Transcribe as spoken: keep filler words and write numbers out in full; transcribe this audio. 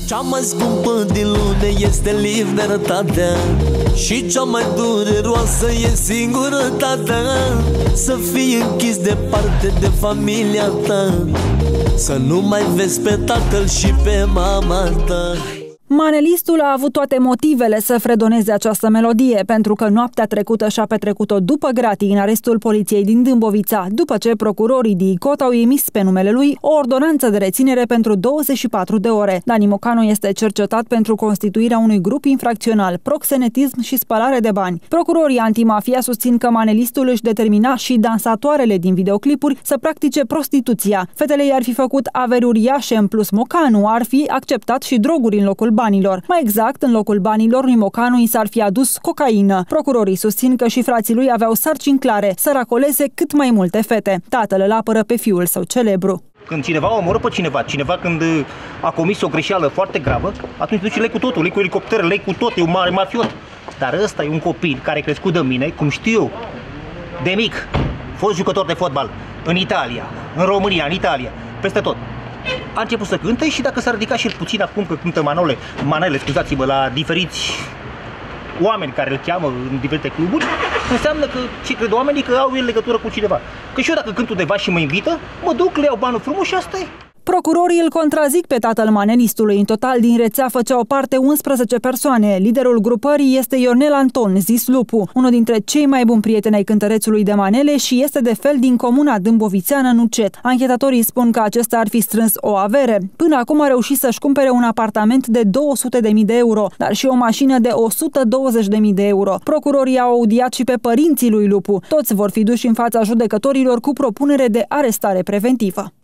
Cea mai scumpă din lume este libertatea și cea mai dureroasă e singurătatea. Să fii închis departe de familia ta, să nu mai vezi pe tatăl și pe mama ta. Manelistul a avut toate motivele să fredoneze această melodie, pentru că noaptea trecută și-a petrecut-o după gratii în arestul poliției din Dâmbovița, după ce procurorii din Icot au emis pe numele lui o ordonanță de reținere pentru douăzeci și patru de ore. Dani Mocanu este cercetat pentru constituirea unui grup infracțional, proxenetism și spălare de bani. Procurorii antimafia susțin că manelistul își determina și dansatoarele din videoclipuri să practice prostituția. Fetele i-ar fi făcut averi uriașe, în plus Mocanu ar fi acceptat și droguri în locul banilor. Mai exact, în locul banilor lui Mocanu i s-ar fi adus cocaină. Procurorii susțin că și frații lui aveau sarcini clare, să racoleze cât mai multe fete. Tatăl îl apără pe fiul său celebru. Când cineva omoră pe cineva, cineva când a comis o greșeală foarte gravă, atunci duce lei cu totul, lei cu elicopter, lei cu tot, e un mare mafiot. Dar ăsta e un copil care a crescut de mine, cum știu eu, de mic, fost jucător de fotbal în Italia, în România, în Italia, peste tot. A început să cânte și dacă s-a ridicat și el puțin acum că cântă manole, manele, scuzați-mă, la diferiți oameni care îl cheamă în diferite cluburi, înseamnă că ce cred oamenii că au el legătură cu cineva. Că și eu dacă cânt undeva și mă invită, mă duc, le iau banul frumos și asta e. Procurorii îl contrazic pe tatăl manelistului. În total, din rețea făceau parte unsprezece persoane. Liderul grupării este Ionel Anton, zis Lupu, unul dintre cei mai buni prieteni ai cântărețului de manele și este de fel din comuna dâmbovițeană Nucet. Anchetatorii spun că acesta ar fi strâns o avere. Până acum a reușit să-și cumpere un apartament de două sute de mii de euro, dar și o mașină de o sută douăzeci de mii de euro. Procurorii au audiat și pe părinții lui Lupu. Toți vor fi duși în fața judecătorilor cu propunere de arestare preventivă.